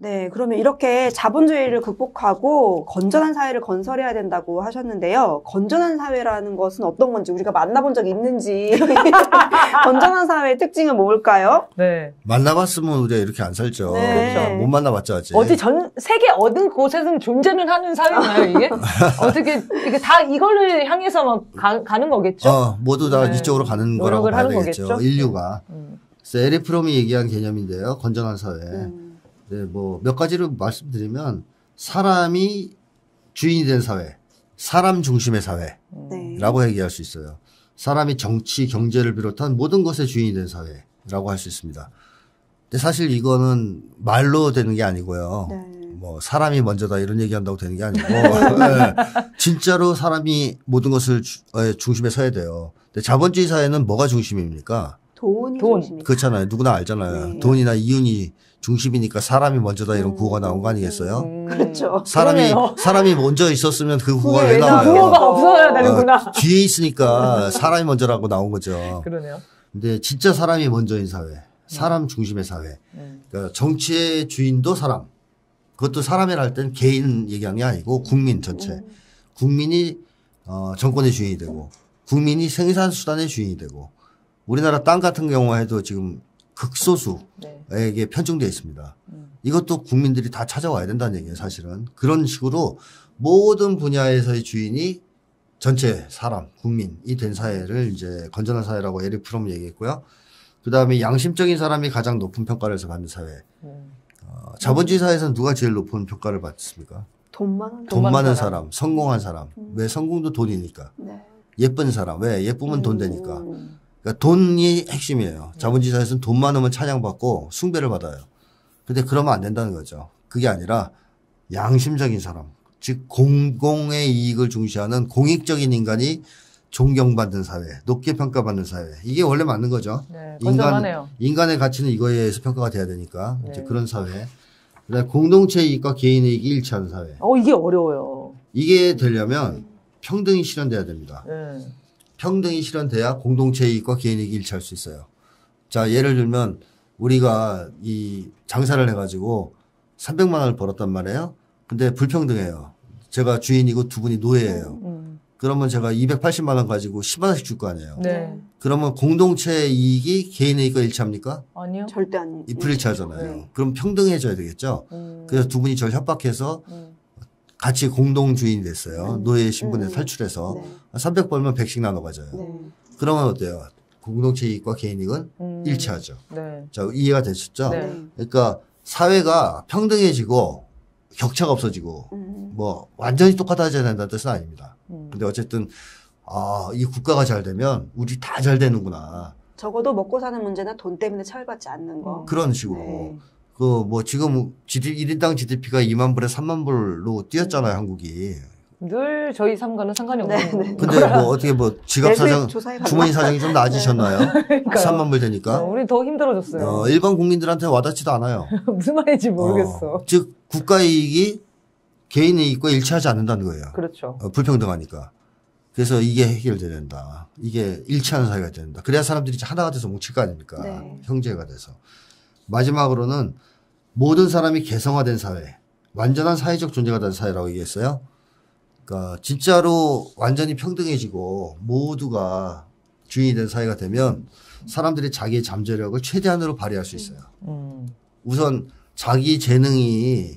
네, 그러면 이렇게 자본주의를 극복하고 건전한 사회를 건설해야 된다고 하셨는데요. 건전한 사회라는 것은 어떤 건지 우리가 만나본 적이 있는지 건전한 사회의 특징은 뭘까요? 네. 만나봤으면 우리가 이렇게 안 살죠. 네. 그렇죠. 못 만나봤죠 아직. 어디 세계 어느 곳에든 존재는 하는 사회인가요 이게? 어떻게 이게 다 이거를 향해서 막 가는 거겠죠? 모두 다 네. 이쪽으로 가는 거라고 봐야 하는 되겠죠. 거겠죠? 인류가. 그래서 에릭 프롬이 얘기한 개념인데요. 건전한 사회. 네, 뭐 몇 가지를 말씀드리면 사람이 주인이 된 사회, 사람 중심의 사회라고 얘기할 수 있어요. 사람이 정치, 경제를 비롯한 모든 것의 주인이 된 사회라고 할 수 있습니다. 근데 사실 이거는 말로 되는 게 아니고요. 네. 뭐 사람이 먼저다 이런 얘기한다고 되는 게 아니고 네, 진짜로 사람이 모든 것을 중심에 서야 돼요. 근데 자본주의 사회는 뭐가 중심입니까? 돈. 중심입니다. 그렇잖아요. 누구나 알잖아요. 네. 돈이나 이윤이 중심이니까 사람이 먼저다 이런 구호가 나온 거 아니겠어요? 그렇죠. 사람이 먼저 있었으면 그 구호가 왜 구호가 나와요? 없어야 되는구나. 뒤에 있으니까 사람이 먼저라고 나온 거죠. 그러네요. 근데 진짜 사람이 먼저인 사회, 사람 중심의 사회. 그러니까 정치의 주인도 사람. 그것도 사람이라 할 땐 개인 얘기하는 게 아니고 국민 전체. 국민이 정권의 주인이 되고 국민이 생산수단의 주인이 되고 우리나라 땅 같은 경우에도 지금 극소수에게 편중되어 있습니다. 이것도 국민들이 다 찾아와야 된다는 얘기예요, 사실은. 그런 식으로 모든 분야에서의 주인이 전체 사람, 국민이 된 사회를 이제 건전한 사회라고 에릭 프롬이 얘기했고요. 그 다음에 양심적인 사람이 가장 높은 평가를 해서 받는 사회. 자본주의 사회에서는 누가 제일 높은 평가를 받습니까? 돈 많은 사람, 성공한 사람. 왜 성공도 돈이니까. 네. 예쁜 사람. 왜 예쁘면 돈 되니까. 그러니까 돈이 핵심이에요. 자본주의 사회에서는 돈 많으면 찬양받고 숭배를 받아요. 근데 그러면 안 된다는 거죠. 그게 아니라 양심적인 사람, 즉 공공의 이익을 중시하는 공익적인 인간이 존경받는 사회, 높게 평가받는 사회. 이게 원래 맞는 거죠. 네, 건전하네요. 인간의 가치는 이거에 의해서 평가가 돼야 되니까 이제 그런 사회. 그다음에 공동체 이익과 개인의 이익이 일치하는 사회. 이게 어려워요. 이게 되려면 평등이 실현돼야 됩니다. 평등이 실현돼야 공동체 이익과 개인 이익이 일치할 수 있어요. 자, 예를 들면 우리가 이 장사를 해가지고 300만 원을 벌었단 말이에요. 근데 불평등해요. 제가 주인이고 두 분이 노예예요. 그러면 제가 280만 원 가지고 10만 원씩 줄 거 아니에요. 네. 그러면 공동체 이익이 개인의 이익과 일치합니까? 아니요. 절대 아니에요. 불일치하잖아요. 네. 그럼 평등해져야 되겠죠. 그래서 두 분이 저를 협박해서 같이 공동주인이 됐어요. 노예 신분에 탈출해서. 300 벌면 100씩 나눠 가져요. 그러면 어때요? 공동체 이익과 개인 이익은 일치하죠. 네. 자, 이해가 되셨죠? 네. 그러니까 사회가 평등해지고 격차가 없어지고 뭐 완전히 똑같아져야 된다는 뜻은 아닙니다. 근데 어쨌든 이 국가가 잘 되면 우리 다 잘 되는구나. 적어도 먹고 사는 문제나 돈 때문에 차별받지 않는 거. 그런 식으로. 네. 그 뭐 지금 1인당 GDP가 2만 불에 3만 불로 뛰었잖아요, 한국이. 늘 저희 삶과는 상관이 없는. 근데 뭐 어떻게 뭐 지갑 사정, 주머니 사정이 좀 나아지셨나요? 3만 불 되니까. 우리 더 힘들어졌어요. 일반 국민들한테 와닿지도 않아요. 무슨 말인지 모르겠어. 즉 국가의 이익이 개인의 이익과 일치하지 않는다는 거예요. 그렇죠. 불평등하니까. 그래서 이게 해결돼야 된다. 이게 일치하는 사회가 돼야 된다. 그래야 사람들이 하나가 돼서 뭉칠 거 아닙니까? 네. 형제가 돼서. 마지막으로는 모든 사람이 개성화된 사회, 완전한 사회적 존재가 된 사회라고 얘기했어요. 그러니까 진짜로 완전히 평등해지고 모두가 주인이 된 사회가 되면 사람들이 자기의 잠재력을 최대한으로 발휘할 수 있어요. 우선 자기 재능이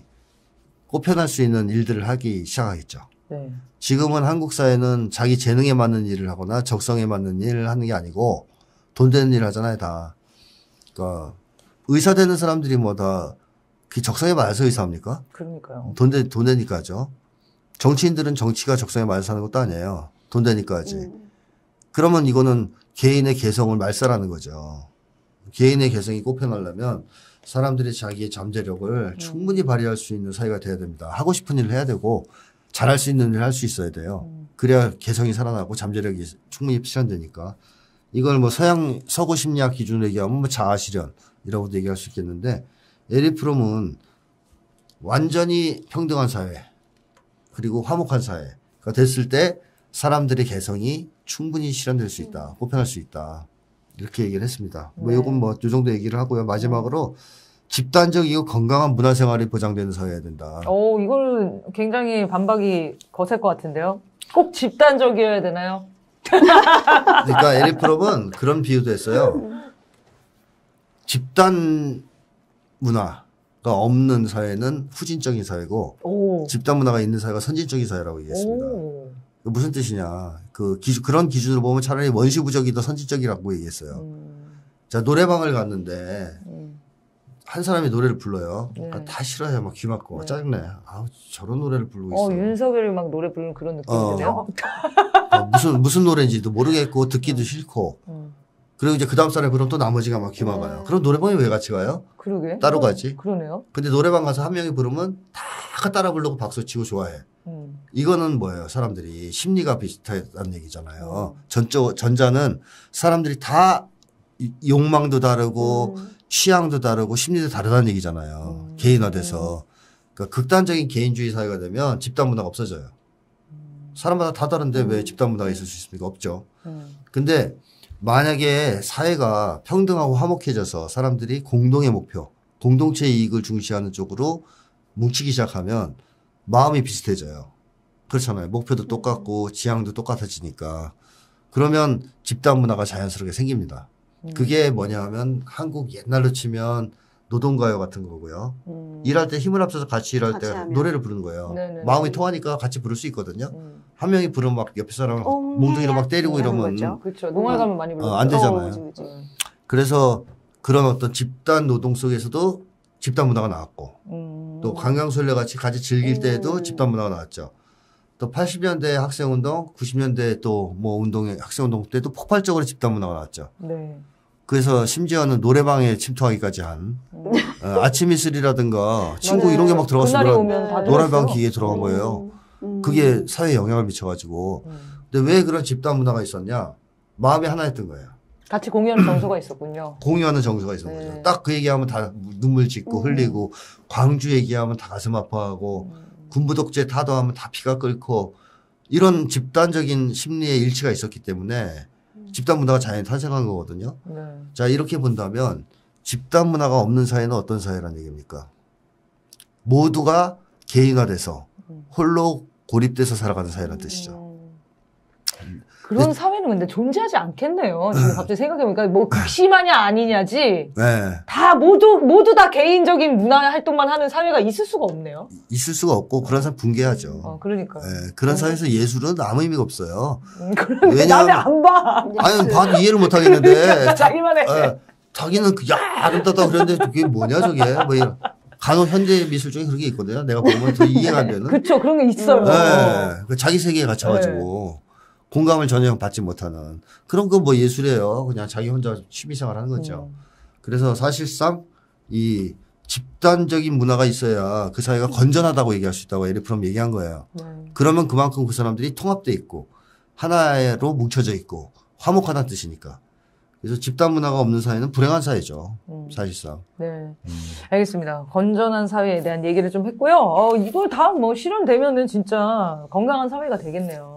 꼽혀날 수 있는 일들을 하기 시작하겠죠. 네. 지금은 한국 사회는 자기 재능에 맞는 일을 하거나 적성에 맞는 일을 하는 게 아니고 돈 되는 일을 하잖아요, 다. 그러니까 의사 되는 사람들이 뭐 다 그 적성에 맞아서 의사합니까? 그러니까요. 돈 되니까 하죠. 정치인들은 정치가 적성에 맞아서 하는 것도 아니에요. 돈 되니까 하지. 그러면 이거는 개인의 개성을 말살하는 거죠. 개인의 개성이 꼽혀나려면 사람들이 자기의 잠재력을 충분히 발휘할 수 있는 사회가 돼야 됩니다. 하고 싶은 일을 해야 되고 잘할 수 있는 일을 할 수 있어야 돼요. 그래야 개성이 살아나고 잠재력이 충분히 실현되니까. 이걸 뭐 서구 심리학 기준으로 얘기하면 뭐 자아실현이라고도 얘기할 수 있겠는데 에릭 프롬은 완전히 평등한 사회 그리고 화목한 사회가 됐을 때 사람들의 개성이 충분히 실현될 수 있다. 꼽혀날 수 있다. 이렇게 얘기를 했습니다. 뭐 네. 이건 뭐 이 정도 얘기를 하고요. 마지막으로 집단적이고 건강한 문화생활이 보장되는 사회여야 된다. 이걸 굉장히 반박이 거셀 것 같은데요. 꼭 집단적이어야 되나요? 그러니까 에릭 프롬은 그런 비유도 했어요. 집단 문화가 없는 사회는 후진적인 사회고 집단 문화가 있는 사회가 선진적인 사회라고 얘기했습니다. 무슨 뜻이냐. 그런 기준으로 보면 차라리 원시부적이 더 선진적이라고 얘기했어요. 자, 노래방을 갔는데 한 사람이 노래를 불러요. 그러니까 다 싫어요. 막 귀 막고 짜증내. 아우, 저런 노래를 부르고 있어. 윤석열이 막 노래 부르는 그런 느낌이네요. 무슨 노래인지도 모르겠고 듣기도 싫고. 그리고 이제 그 다음 사람이 부르면 또 나머지가 막 귀 막아요. 그럼 노래방에 왜 같이 가요? 그러게. 따로 가지. 그러네요. 근데 노래방 가서 한 명이 부르면 다 따라 부르고 박수 치고 좋아해. 이거는 뭐예요? 사람들이 심리가 비슷하다는 얘기잖아요. 전자는 사람들이 다 욕망도 다르고 취향도 다르고 심리도 다르다는 얘기잖아요. 개인화돼서. 그러니까 극단적인 개인주의 사회가 되면 집단 문화가 없어져요. 사람마다 다 다른데 왜 집단 문화가 있을 수 있습니까? 없죠. 근데 만약에 사회가 평등하고 화목해져서 사람들이 공동의 목표, 공동체 이익을 중시하는 쪽으로 뭉치기 시작하면 마음이 비슷해져요. 그렇잖아요. 목표도 똑같고 지향도 똑같아지니까. 그러면 집단 문화가 자연스럽게 생깁니다. 그게 뭐냐 하면 한국 옛날로 치면 노동가요 같은 거고요. 일할 때 힘을 합쳐서 같이 일할 때 하면. 노래를 부르는 거예요. 네네네. 마음이 통하니까 같이 부를 수 있거든요. 한 명이 부르면 막 옆에 사람 몽둥이로 막 때리고 이러면 그렇죠. 농활 가면 많이 불러요. 안 되잖아요. 그래서 그런 어떤 집단 노동 속에서도 집단 문화가 나왔고 또 관광설레 같이 즐길 때에도 집단 문화가 나왔죠. 또 80년대 학생운동, 90년대 또 뭐 운동회, 학생운동 때도 폭발적으로 집단 문화가 나왔죠. 네. 그래서 심지어는 노래방에 침투하기까지 한 아침 이슬이라든가 친구 이런 게 막 들어가서 그날이 오면 다 노래방 들었어요. 기계에 들어간 거예요. 그게 사회에 영향을 미쳐가지고. 근데 왜 그런 집단 문화가 있었냐? 마음이 하나였던 거예요. 같이 공유하는 정서가 있었군요. 공유하는 정서가 있었던 거죠. 딱 그 얘기하면 다 눈물 짓고 흘리고 광주 얘기하면 다 가슴 아파하고 군부독재 타도하면 다 피가 끓고 이런 집단적인 심리의 일치가 있었기 때문에 집단 문화가 자연히 탄생한 거거든요. 네. 자, 이렇게 본다면 집단 문화가 없는 사회는 어떤 사회란 얘기입니까? 모두가 개인화돼서 홀로 고립돼서 살아가는 사회란 뜻이죠. 그런 사회는 근데 존재하지 않겠네요. 지금 갑자기 생각해보니까 뭐 극심하냐 아니냐지 네. 다 모두 다 개인적인 문화 활동만 하는 사회가 있을 수가 없네요. 있을 수가 없고 그런 사람 붕괴하죠. 그러니까. 네, 그런 사회에서 예술은 아무 의미가 없어요. 그런데 남이 안 봐. 아니, 봐도 이해를 못 하겠는데. 자기만 해. 자기는 아름답다 그랬는데 그게 뭐냐 저게. 뭐 이런. 간혹 현대 미술 중에 그런 게 있거든요. 내가 보면 더 이해가 안 되는. 그렇죠. 그런 게 있어요. 네. 자기 세계에 갇혀가지고 공감을 전혀 받지 못하는 그런 건 뭐 예술이에요. 그냥 자기 혼자 취미생활 하는 거죠. 그래서 사실상 이 집단적인 문화가 있어야 그 사회가 건전하다고 얘기할 수 있다고 에릭 프롬 얘기한 거예요. 그러면 그만큼 그 사람들이 통합돼 있고 하나로 뭉쳐져 있고 화목하다는 뜻이니까. 그래서 집단 문화가 없는 사회는 불행한 사회죠. 사실상. 네. 알겠습니다. 건전한 사회에 대한 얘기를 좀 했고요. 이걸 다 뭐 실현되면은 진짜 건강한 사회가 되겠네요.